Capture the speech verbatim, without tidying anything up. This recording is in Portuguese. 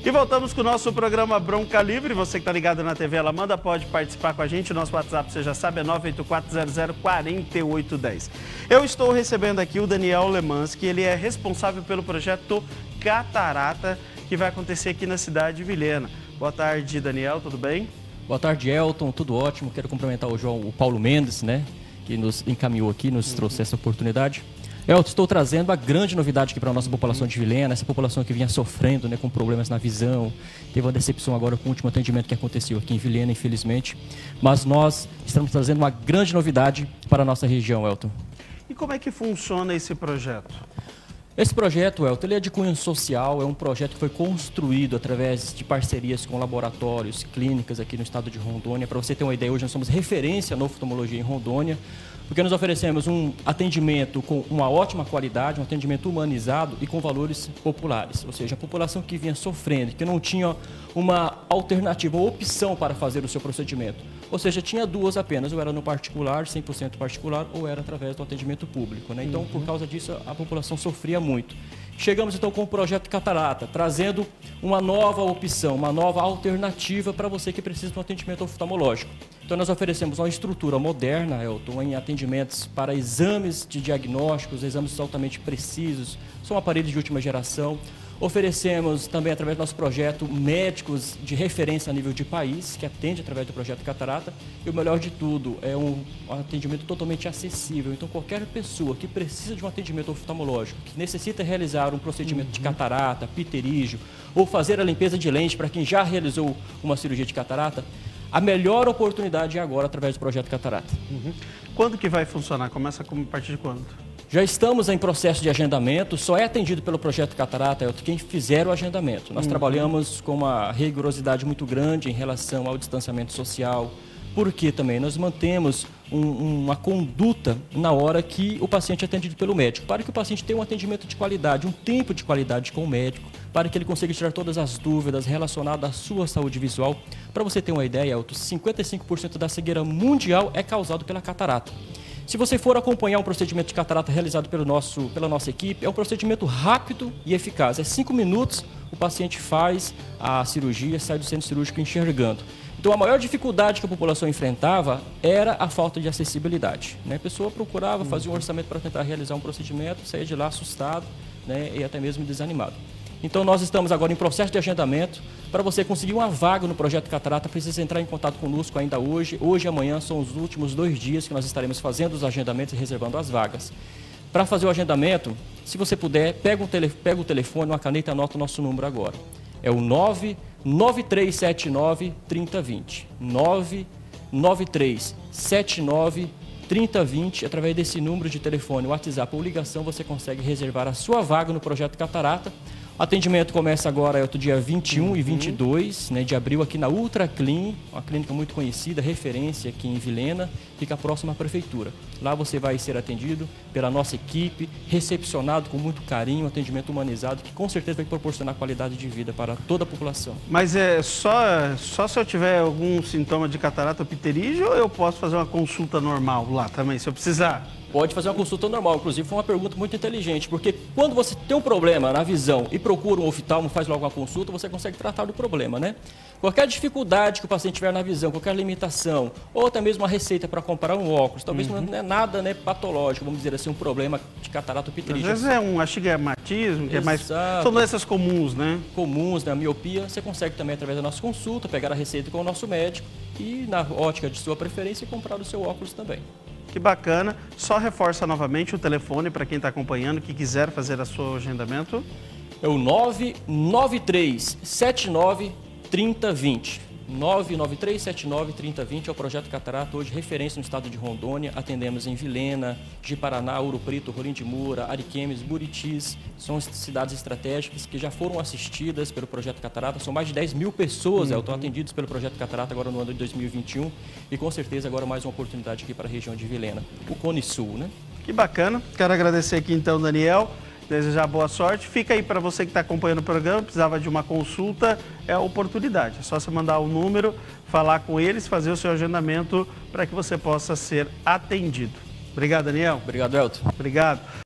E voltamos com o nosso programa Bronca Livre. Você que está ligado na T V Ela Manda pode participar com a gente. O nosso WhatsApp, você já sabe, é nove oito quatro zero zero quatro oito um zero. Eu estou recebendo aqui o Daniel Lemanski, ele é responsável pelo projeto Catarata, que vai acontecer aqui na cidade de Vilhena. Boa tarde, Daniel, tudo bem? Boa tarde, Elton, tudo ótimo. Quero cumprimentar o João, o Paulo Mendes, né, que nos encaminhou aqui, nos uhum. trouxe essa oportunidade. Elton, estou trazendo a grande novidade aqui para a nossa população de Vilhena, essa população que vinha sofrendo, né, com problemas na visão. Teve uma decepção agora com o último atendimento que aconteceu aqui em Vilhena, infelizmente. Mas nós estamos trazendo uma grande novidade para a nossa região, Elton. E como é que funciona esse projeto? Esse projeto, Elton, ele é de cunho social, é um projeto que foi construído através de parcerias com laboratórios, clínicas aqui no estado de Rondônia. Para você ter uma ideia, hoje nós somos referência na oftalmologia em Rondônia, porque nós oferecemos um atendimento com uma ótima qualidade, um atendimento humanizado e com valores populares. Ou seja, a população que vinha sofrendo, que não tinha uma alternativa, uma opção para fazer o seu procedimento. Ou seja, tinha duas apenas, ou era no particular, cem por cento particular, ou era através do atendimento público, né? Então, uhum. por causa disso, a população sofria muito. Chegamos então com o projeto Catarata, trazendo uma nova opção, uma nova alternativa para você que precisa de um atendimento oftalmológico. Então nós oferecemos uma estrutura moderna, Elton, em atendimentos para exames de diagnósticos, exames altamente precisos, são aparelhos de última geração. Oferecemos também, através do nosso projeto, médicos de referência a nível de país, que atende através do projeto Catarata. E o melhor de tudo, é um atendimento totalmente acessível. Então, qualquer pessoa que precisa de um atendimento oftalmológico, que necessita realizar um procedimento uhum. de catarata, pterígio, ou fazer a limpeza de lente para quem já realizou uma cirurgia de catarata, a melhor oportunidade é agora, através do projeto Catarata. Uhum. Quando que vai funcionar? Começa a partir de quando? Já estamos em processo de agendamento, só é atendido pelo projeto Catarata, é quem fizer o agendamento. Nós uhum. trabalhamos com uma rigorosidade muito grande em relação ao distanciamento social, porque também nós mantemos um, uma conduta na hora que o paciente é atendido pelo médico, para que o paciente tenha um atendimento de qualidade, um tempo de qualidade com o médico, para que ele consiga tirar todas as dúvidas relacionadas à sua saúde visual. Para você ter uma ideia, Elton, cinquenta e cinco por cento da cegueira mundial é causado pela catarata. Se você for acompanhar um procedimento de catarata realizado pelo nosso, pela nossa equipe, é um procedimento rápido e eficaz. É cinco minutos, o paciente faz a cirurgia, sai do centro cirúrgico enxergando. Então, a maior dificuldade que a população enfrentava era a falta de acessibilidade, né? A pessoa procurava, fazia um orçamento para tentar realizar um procedimento, saía de lá assustado, né, e até mesmo desanimado. Então, nós estamos agora em processo de agendamento. Para você conseguir uma vaga no projeto Catarata, precisa entrar em contato conosco ainda hoje. Hoje e amanhã são os últimos dois dias que nós estaremos fazendo os agendamentos e reservando as vagas. Para fazer o agendamento, se você puder, pega, um tele, pega o telefone, uma caneta e anota o nosso número agora. É o nove nove três sete nove, três zero dois zero. nove nove três sete nove, três zero dois zero. Através desse número de telefone, WhatsApp ou ligação, você consegue reservar a sua vaga no projeto Catarata. O atendimento começa agora, é o dia vinte e um uhum. e vinte e dois, né, de abril, aqui na Ultra Clean, uma clínica muito conhecida, referência aqui em Vilhena, fica próxima à prefeitura. Lá você vai ser atendido pela nossa equipe, recepcionado com muito carinho, atendimento humanizado, que com certeza vai proporcionar qualidade de vida para toda a população. Mas é só, só se eu tiver algum sintoma de catarata ou pterígio, ou eu posso fazer uma consulta normal lá também, se eu precisar? Pode fazer uma consulta normal, inclusive foi uma pergunta muito inteligente, porque quando você tem um problema na visão e procura um oftalmo, faz logo uma consulta, você consegue tratar do problema, né? Qualquer dificuldade que o paciente tiver na visão, qualquer limitação, ou até mesmo uma receita para comprar um óculos, talvez uhum. não é nada, né, patológico, vamos dizer assim, um problema de catarata ou pterígio. Às vezes é um astigmatismo, que é mais... São doenças comuns, né? Comuns, né? A miopia, você consegue também, através da nossa consulta, pegar a receita com o nosso médico e, na ótica de sua preferência, comprar o seu óculos também. Que bacana. Só reforça novamente o telefone para quem está acompanhando, que quiser fazer o seu agendamento. É o nove nove três sete nove, três zero dois zero. nove nove três sete nove, três zero dois zero é o projeto Catarata, hoje referência no estado de Rondônia. Atendemos em Vilhena, Ji-Paraná, Ouro Preto, Rolim de Moura, Ariquemes, Buritis. São cidades estratégicas que já foram assistidas pelo projeto Catarata. São mais de dez mil pessoas uhum. estão atendidas pelo projeto Catarata agora no ano de dois mil e vinte e um. E com certeza agora mais uma oportunidade aqui para a região de Vilhena, o Cone Sul, né? Que bacana. Quero agradecer aqui então, Daniel. Desejar boa sorte. Fica aí para você que está acompanhando o programa, precisava de uma consulta, é a oportunidade. É só você mandar o número, falar com eles, fazer o seu agendamento para que você possa ser atendido. Obrigado, Daniel. Obrigado, Elton. Obrigado.